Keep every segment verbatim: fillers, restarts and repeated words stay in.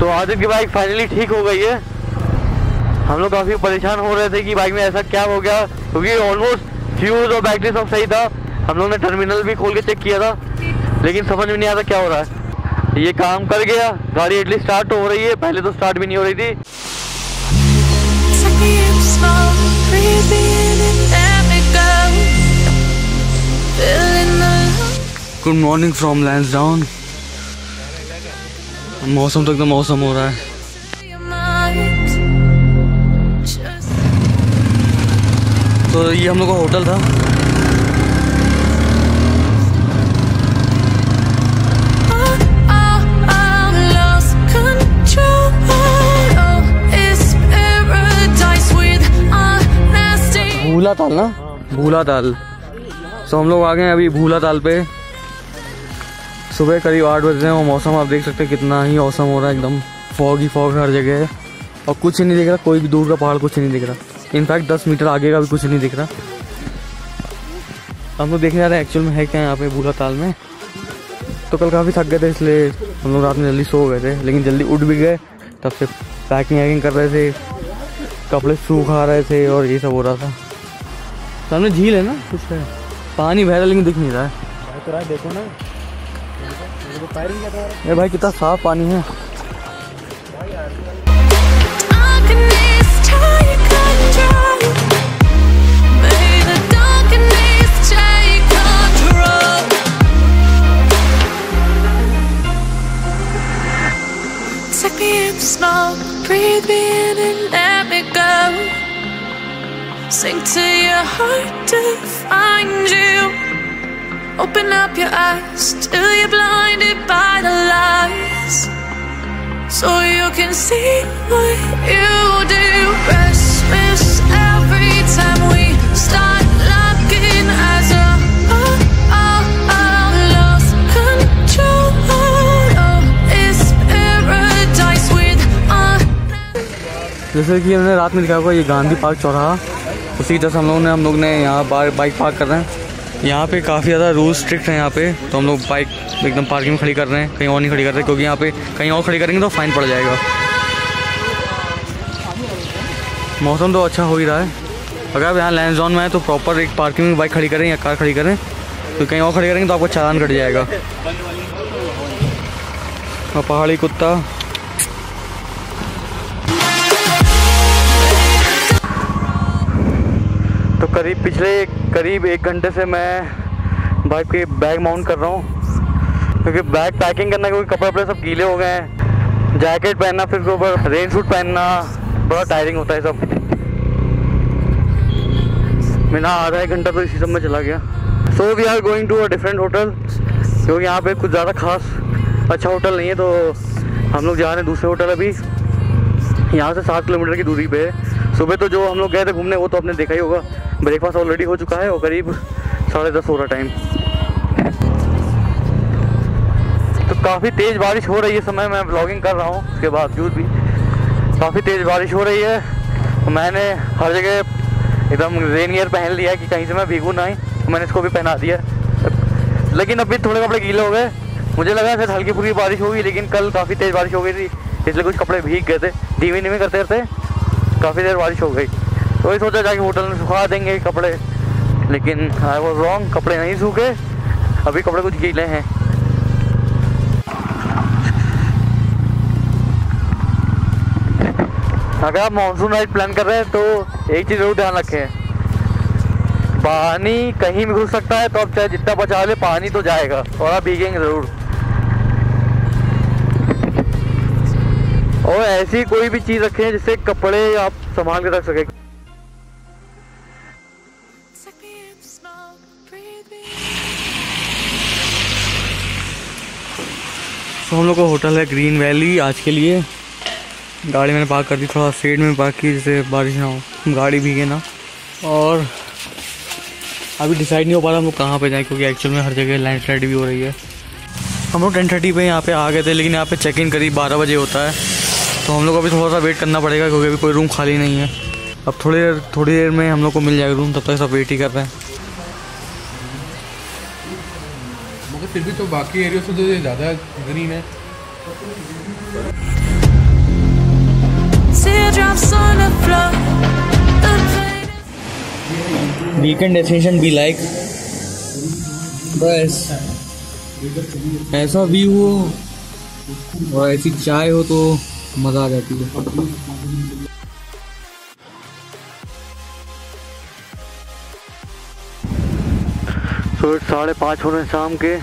तो आदित्य की bike finally ठीक हो गई है। हम लोग काफ़ी परेशान हो रहे थे कि बाइक में ऐसा क्या हो गया, क्योंकि ऑलमोस्ट फ्यूज और बैटरी सब सही था। हम लोग ने टर्मिनल भी खोल के चेक किया था, लेकिन समझ में नहीं आता क्या हो रहा है। ये काम कर गया, गाड़ी एटलीस्ट स्टार्ट तो हो रही है, पहले तो स्टार्ट भी नहीं हो रही थी। Good morning from Lansdowne. मौसम तो एकदम मौसम हो रहा है। तो ये हम लोग का होटल था। भूला ताल ना, भूला ताल। तो हम लोग आ गए अभी भूला ताल पे। सुबह करीब आठ बजे हैं और मौसम आप देख सकते हैं कितना ही मौसम हो रहा है, एकदम फॉग ही फॉग हर जगह है और कुछ नहीं दिख रहा, कोई भी दूर का पहाड़ कुछ नहीं दिख रहा। इनफैक्ट दस मीटर आगे का भी कुछ नहीं दिख रहा। हम लोग देखने जा रहे हैं एक्चुअल में है क्या यहाँ पे भूला ताल में। तो कल काफ़ी थक गए थे, इसलिए हम लोग रात में जल्दी सो गए थे, लेकिन जल्दी उठ भी गए। तब से पैकिंग वैकिंग कर रहे थे, कपड़े सूखा रहे थे और ये सब हो रहा था। सामने झील है ना, कुछ है, पानी बह रहा है लेकिन दिख नहीं रहा है। देखो ना ये भाई कितना साफ पानी है। Sink to your heart to find you. Open up your eyes till you're blinded by the lies, so you can see what you do. Restless every time we start locking as a oh, oh, oh, lost control. Oh, it's paradise with us. जैसे कि हमने रात में दिखा होगा, ये Gandhi park चौराहा, उसी तरह से हम लोगों ने हम लोग ने यहाँ बाइक पार्क कर रहे हैं। यहाँ पे काफ़ी ज़्यादा रूल स्ट्रिक्ट हैं यहाँ पे, तो हम लोग बाइक एकदम पार्किंग में खड़ी कर रहे हैं, कहीं और नहीं खड़ी कर रहे, क्योंकि यहाँ पे कहीं और खड़ी करेंगे तो फाइन पड़ जाएगा। मौसम तो अच्छा हो ही रहा है। अगर आप यहाँ लैंसडाउन में आए तो प्रॉपर एक पार्किंग में बाइक खड़ी करें या कार खड़ी करें, तो कहीं और खड़ी करेंगे तो आपको चालान कट जाएगा। और पहाड़ी कुत्ता तो करीब पिछले करीब एक घंटे से मैं बाइक पे बैग माउंट कर रहा हूँ, क्योंकि बैग पैकिंग करना, क्योंकि कपड़े वपड़े सब गीले हो गए हैं। जैकेट पहनना, फिर उसके ऊपर रेन सूट पहनना, बड़ा टायरिंग होता है सब। मेरा आधा एक घंटा तो इसी सब में चला गया। So we are going to a different hotel, क्योंकि यहाँ पे कुछ ज़्यादा खास अच्छा होटल नहीं है, तो हम लोग जा रहे हैं दूसरे होटल। अभी यहाँ से सात किलोमीटर की दूरी पे है। सुबह तो जो हम लोग गए थे घूमने वो तो आपने देखा ही होगा, ब्रेकफास्ट ऑलरेडी हो चुका है और करीब साढ़े दस हो रहा टाइम। तो काफ़ी तेज़ बारिश हो रही है, समय मैं व्लॉगिंग कर रहा हूँ, उसके बावजूद भी काफ़ी तेज़ बारिश हो रही है। मैंने हर जगह एकदम रेन गियर पहन लिया है कि कहीं से मैं भीगू ना ही, मैंने इसको भी पहना दिया। लेकिन अभी थोड़े कपड़े गीले हो गए, मुझे लगा शायद हल्की फुल्की बारिश होगी, लेकिन कल काफ़ी तेज़ बारिश हो गई थी, इसलिए कुछ कपड़े भीग गए थे। धीमे धीमे करते करते काफ़ी देर बारिश हो गई, तो वही सोचा जाके होटल में सुखा देंगे कपड़े, लेकिन आई वाज रॉन्ग, कपड़े नहीं सूखे, अभी कपड़े कुछ गीले हैं। अगर आप मानसून राइड प्लान कर रहे हैं तो एक चीज़ जरूर ध्यान रखें, पानी कहीं भी घुस सकता है, तो आप चाहे जितना बचा ले पानी तो जाएगा और आप भीगेंगे ज़रूर। और ऐसी कोई भी चीज़ रखें जिससे कपड़े आप संभाल के रख सकें। तो हम लोग का होटल है ग्रीन वैली आज के लिए। गाड़ी मैंने पार्क कर दी थोड़ा साइड में पार्क की, जिससे बारिश ना हो, गाड़ी भीगे ना। और अभी डिसाइड नहीं हो पा रहा हम लोग कहाँ पे जाएं, क्योंकि एक्चुअल में हर जगह लैंडस्लाइड भी हो रही है। हम लोग टेन थर्टी पे यहाँ पे आ गए थे, लेकिन यहाँ पे चेक इन करीब बारह बजे होता है, तो हम लोग अभी थोड़ा सा वेट करना पड़ेगा, क्योंकि अभी कोई रूम खाली नहीं है। अब थोड़ी देर थोड़ी देर में हम लोग को मिल जाएगा रूम, तब तक सब वेट ही कर रहे हैं। मगर फिर भी तो बाकी एरिया से जो ज़्यादा ग्रीन है। teardrops on the floor. The pain. Weekend destination be like बस ऐसा व्यू हो और ऐसी चाय हो तो मजा आ जाती है। तो साढ़े पाँच हो रहे हैं शाम के।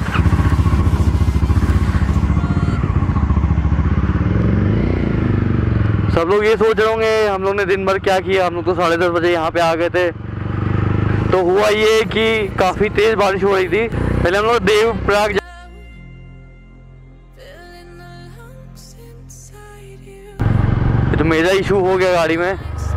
सब लोग ये सोच रहे होंगे हम लोग ने दिन भर क्या किया। हम लोग तो साढ़े दस बजे यहाँ पे आ गए थे। तो हुआ ये कि काफ़ी तेज़ बारिश हो रही थी। पहले हम लोग देवप्रयाग तो मेरा इशू हो गया गाड़ी में,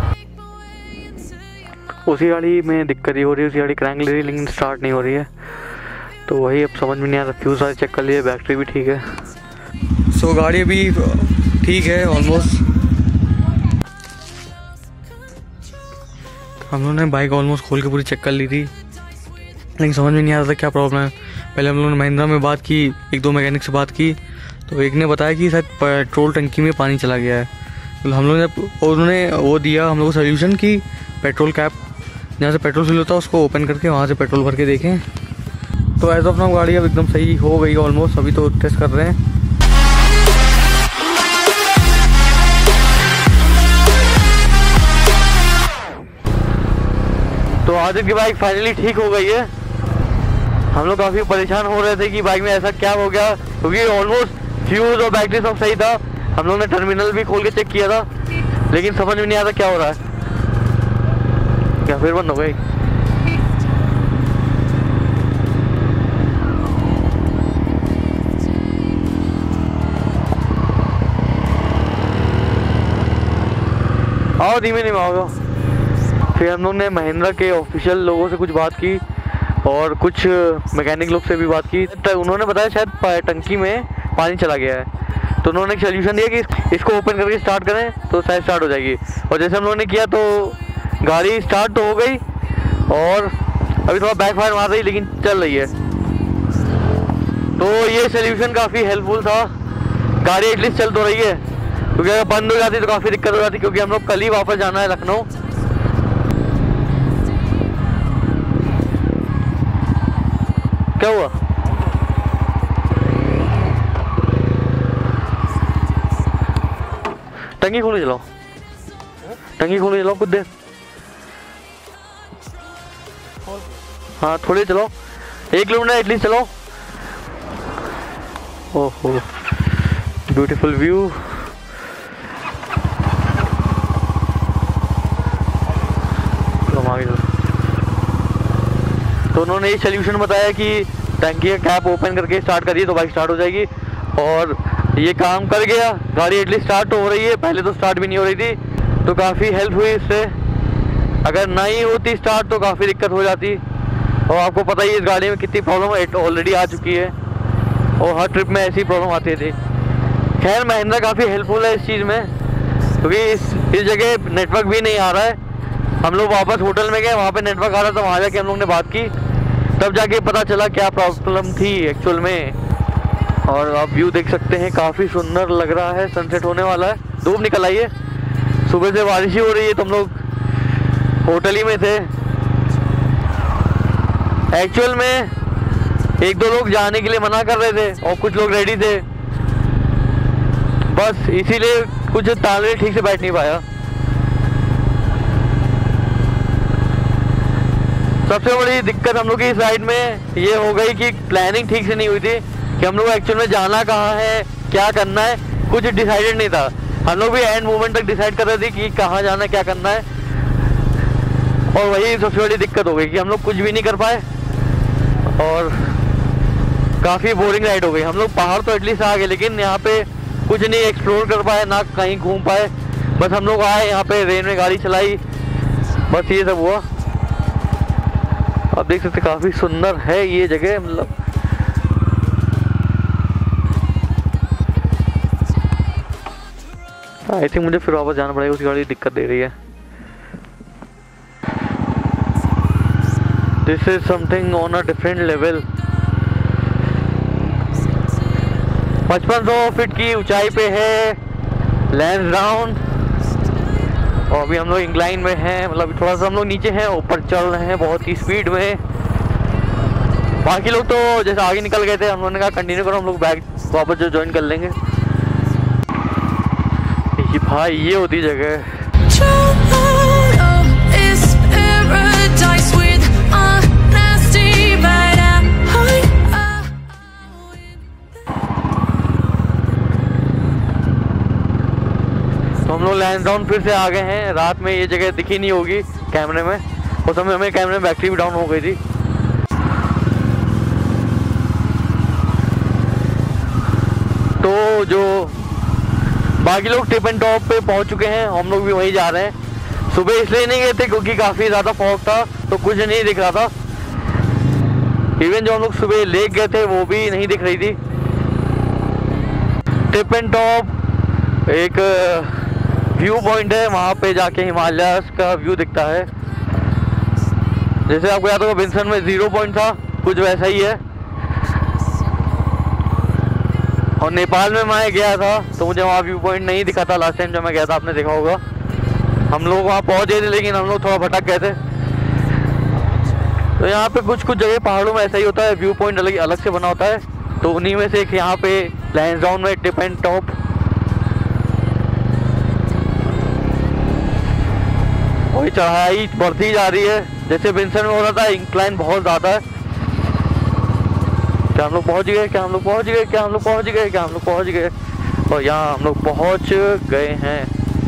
उसी गाड़ी में दिक्कत ही हो रही है। उसी गाड़ी क्रैंक ले रही है लेकिन स्टार्ट नहीं हो रही है। तो वही अब समझ में नहीं आ रहा। फ्यूज सारे चेक कर लिए, बैटरी भी ठीक है। सो so, गाड़ी अभी ठीक है ऑलमोस्ट। हम लोगों ने बाइक ऑलमोस्ट खोल के पूरी चेक कर ली थी लेकिन समझ में नहीं आ रहा था क्या प्रॉब्लम है। पहले हम लोगों ने महिंद्रा में बात की, एक दो मैकेनिक से बात की, तो एक ने बताया कि शायद पेट्रोल टंकी में पानी चला गया है। तो हम लोगों ने उन्होंने वो दिया हम लोग को सोल्यूशन की पेट्रोल कैप जहाँ से पेट्रोल फिल होता है उसको ओपन करके वहाँ से पेट्रोल भर के देखें। तो एज ऑफ नाउ गाड़ी अब एकदम सही हो गई ऑलमोस्ट। अभी तो टेस्ट कर रहे हैं। तो आदित्य की बाइक फाइनली ठीक हो गई है। हम लोग काफ़ी परेशान हो रहे थे कि बाइक में ऐसा क्या हो गया, क्योंकि ऑलमोस्ट फ्यूज और बैटरी सब सही था। हम लोग ने टर्मिनल भी खोल के चेक किया था लेकिन समझ में नहीं आता क्या हो रहा है। क्या फिर बंद हो गई? आओ धीमे धीमे आओ। फिर हम लोग ने महिंद्रा के ऑफिशियल लोगों से कुछ बात की और कुछ मैकेनिक लोग से भी बात की। तो उन्होंने बताया शायद टंकी में पानी चला गया है। तो उन्होंने एक सोल्यूशन दिया कि इसको ओपन करके स्टार्ट करें तो शायद स्टार्ट हो जाएगी। और जैसे हम लोगों ने किया तो गाड़ी स्टार्ट तो हो गई और अभी थोड़ा बैक फायर मार रही लेकिन चल रही है। तो ये सोल्यूशन काफ़ी हेल्पफुल था। गाड़ी एटलीस्ट चल तो रही है, क्योंकि अगर बंद हो जाती तो काफ़ी दिक्कत हो जाती, क्योंकि हम लोग कल ही वापस जाना है लखनऊ। क्या हुआ? टंकी खोले चलाओ, टंकी खोले चलाओ कुछ देर। हाँ थोड़े चलाओ, एक किलोमीटर एटलीस्ट चलाओ। ओहो ब्यूटीफुल व्यू। तो उन्होंने ये सोल्यूशन बताया कि टंकी का कैप ओपन करके स्टार्ट करिए तो बाइक स्टार्ट हो जाएगी। और ये काम कर गया, गाड़ी एटलीस्ट स्टार्ट तो हो रही है। पहले तो स्टार्ट भी नहीं हो रही थी, तो काफ़ी हेल्प हुई इससे। अगर नहीं होती स्टार्ट तो काफ़ी दिक्कत हो जाती। और आपको पता ही इस गाड़ी में कितनी प्रॉब्लम ऑलरेडी आ चुकी है और हर ट्रिप में ऐसी प्रॉब्लम आती थी। खैर महिंद्रा काफ़ी हेल्पफुल है इस चीज़ में, क्योंकि इस इस जगह नेटवर्क भी नहीं आ रहा है। हम लोग वापस होटल में गए, वहाँ पे नेटवर्क आ रहा था। वहाँ जाके हम लोग ने बात की, तब जाके पता चला क्या प्रॉब्लम थी एक्चुअल में। और आप व्यू देख सकते हैं, काफ़ी सुंदर लग रहा है। सनसेट होने वाला है, धूप निकल आई है। सुबह से बारिश ही हो रही है, तो हम लोग होटल ही में थे। एक्चुअल में एक दो लोग जाने के लिए मना कर रहे थे और कुछ लोग रेडी थे, बस इसीलिए कुछ तालमेल ठीक से बैठ नहीं पाया। सबसे बड़ी दिक्कत हम लोग की इस राइड में ये हो गई कि प्लानिंग ठीक से नहीं हुई थी कि हम लोग एक्चुअल में जाना कहाँ है, क्या करना है, कुछ डिसाइडेड नहीं था। हम लोग भी एंड मोमेंट तक डिसाइड कर रहे थे कि कहाँ जाना है, क्या करना है। और वही सबसे बड़ी दिक्कत हो गई कि हम लोग कुछ भी नहीं कर पाए और काफ़ी बोरिंग राइड हो गई। हम लोग पहाड़ तो एटलीस्ट आ गए, लेकिन यहाँ पे कुछ नहीं एक्सप्लोर कर पाए, ना कहीं घूम पाए। बस हम लोग आए यहाँ पे, रेन में गाड़ी चलाई, बस ये सब हुआ। आप देख सकते काफ़ी सुंदर है ये जगह। मतलब आई थिंक मुझे फिर वापस जाना पड़ेगा, उसी गाड़ी दिक्कत दे रही है। This is something on a different level. पचपन सौ फीट की ऊंचाई पे है लैंसडाउन। और अभी हम लोग इंक्लाइन में हैं, मतलब थोड़ा सा हम लोग नीचे हैं, ऊपर चल रहे हैं बहुत ही स्पीड में। बाकी लोग तो जैसे आगे निकल गए थे, हम लोगों ने कहा कंटिन्यू करो, हम लोग बैक वापस जो ज्वाइन कर लेंगे। ये भाई ये होती जगह। तो हम लोग लैंसडाउन फिर से आ गए हैं। रात में ये जगह दिखी नहीं होगी कैमरे में, उस समय हमें कैमरे में बैटरी भी डाउन हो गई थी। तो जो बाकी लोग टिप एंड टॉप पे पहुंच चुके हैं, हम लोग भी वहीं जा रहे हैं। सुबह इसलिए नहीं गए थे क्योंकि काफ़ी ज़्यादा फॉग था, तो कुछ नहीं दिख रहा था। इवन जो हम लोग सुबह लेक गए थे वो भी नहीं दिख रही थी। टिप एंड टॉप एक व्यू पॉइंट है, वहाँ पे जाके हिमालय का व्यू दिखता है। जैसे आपको याद होगा विंसन में जीरो पॉइंट था, कुछ वैसा ही है। और नेपाल में मैं गया था तो मुझे वहाँ व्यू पॉइंट नहीं दिखा था लास्ट टाइम जब मैं गया था, आपने देखा होगा। हम लोग वहाँ पहुँच गए थे लेकिन हम लोग थोड़ा भटक गए थे। तो यहाँ पे कुछ कुछ जगह पहाड़ों में ऐसा ही होता है, व्यू पॉइंट अलग अलग से बना होता है। तो उन्हीं में से एक यहाँ पे लैंसडाउन में टिप एंड टॉप। वही चढ़ाई बढ़ती जा रही है, जैसे विंसन में हो रहा था इंक्लाइन बहुत ज़्यादा है। क्या हम लोग पहुँच गए क्या हम लोग पहुँच गए क्या हम लोग पहुँच गए क्या हम लोग पहुँच गए और यहाँ हम लोग पहुँच गए हैं।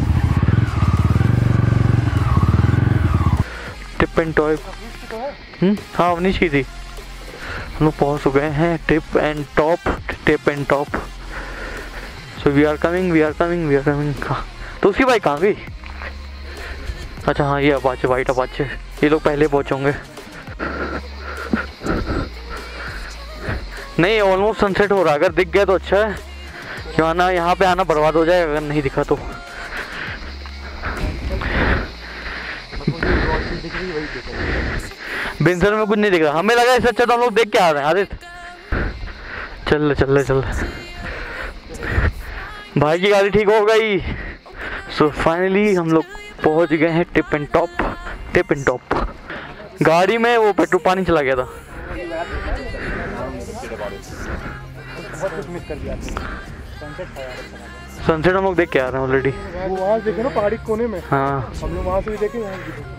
टिप एंड टॉप, हाँ अवनीश की थी। हम लोग पहुँच चुके हैं tip and top, tip and top. So we are coming we are coming we are coming. तो उसकी बाइक कहाँ गई? अच्छा हाँ ये अपाचे, वाइट अपाचे। ये लोग पहले पहुँचे होंगे। नहीं ऑलमोस्ट सनसेट हो रहा है, अगर दिख गया तो अच्छा है, क्यों आना यहाँ पे आना बर्बाद हो जाए अगर नहीं दिखा तो। बिंसर में कुछ नहीं दिख रहा, हमें लगा इससे अच्छा तो हम लोग देख के आ रहे हैं। आदित्य चल रहे चल रहे चल रहे, भाई की गाड़ी ठीक हो गई। सो फाइनली हम लोग पहुंच गए हैं tip and top, tip and top. गाड़ी में वो पेट्रोल पानी चला गया था। सनसेट हम लोग देख के आ रहे हैं ऑलरेडी। वो वहाँ देखे ना पहाड़ी कोने में। हाँ हम लोग वहाँ से भी देखे, यहाँ भी देखे।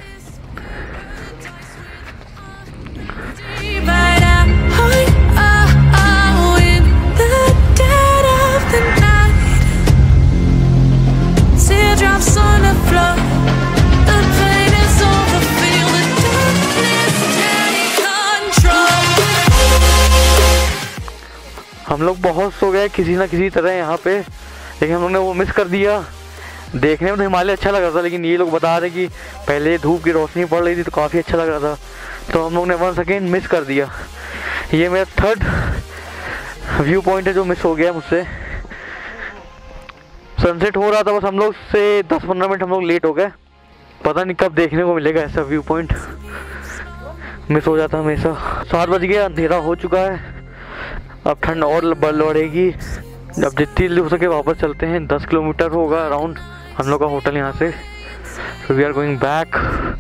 हम लोग बहुत सो गए किसी ना किसी तरह यहाँ पे, लेकिन हम लोग ने वो मिस कर दिया। देखने में तो हिमालय अच्छा लग रहा था, लेकिन ये लोग बता रहे कि पहले धूप की रोशनी पड़ रही थी तो काफ़ी अच्छा लग रहा था, तो हम लोग ने वन सेकेंड मिस कर दिया। ये मेरा थर्ड व्यू पॉइंट है जो मिस हो गया मुझसे। सनसेट हो रहा था, बस हम लोग से दस पंद्रह मिनट हम लोग लेट हो गए। पता नहीं कब देखने को मिलेगा ऐसा व्यू पॉइंट, मिस हो जाता हमेशा। सात बज गया, अंधेरा हो चुका है, अब ठंड और बढ़ेगी। अब जितनी जल्दी हो सके वापस चलते हैं। दस किलोमीटर होगा अराउंड हम लोग का होटल यहाँ से। So we are going back.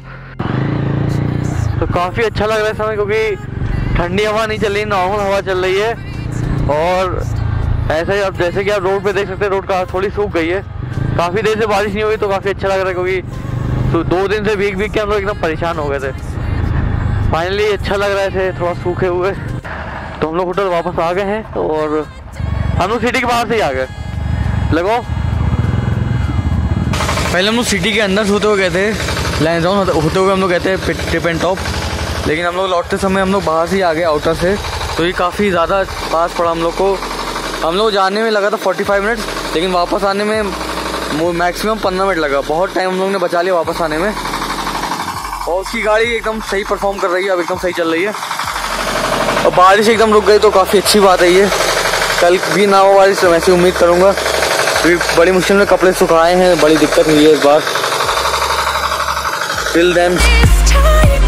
तो काफ़ी अच्छा लग रहा है समय, क्योंकि ठंडी हवा नहीं चल रही, नॉर्मल हवा चल रही है। और ऐसा ही अब जैसे कि आप रोड पे देख सकते हैं, रोड का थोड़ी सूख गई है। काफ़ी देर से बारिश नहीं हुई तो काफ़ी अच्छा लग रहा है, क्योंकि तो दो दिन से भीग भीग के हम लोग एकदम परेशान हो गए थे। फाइनली अच्छा लग रहा है थोड़ा सूखे हुए। तो हम लोग होटल वापस आ गए हैं और हम लोग सिटी के बाहर से ही आ गए। लगो पहले हम लोग सिटी के अंदर होते हुए गए थे, लैंसडाउन होते हुए हम लोग गए थे टिप एंड टॉप, लेकिन हम लोग लौटते समय हम लोग बाहर से ही आ गए आउटर से। तो ये काफ़ी ज़्यादा पास पड़ा हम लोग को। हम लोग जाने में लगा था पैंतालीस मिनट, लेकिन वापस आने में मैक्सिमम पंद्रह मिनट लगा। बहुत टाइम हम लोग ने बचा लिया वापस आने में। और उसकी गाड़ी एकदम सही परफॉर्म कर रही है, अब एकदम सही चल रही है। और बारिश एकदम रुक गई तो काफ़ी अच्छी बात है ये। कल भी ना हो बारिश तो वैसे उम्मीद करूँगा, क्योंकि बड़ी मुश्किल में कपड़े सुखाए हैं, बड़ी दिक्कत हुई है इस बार। Till then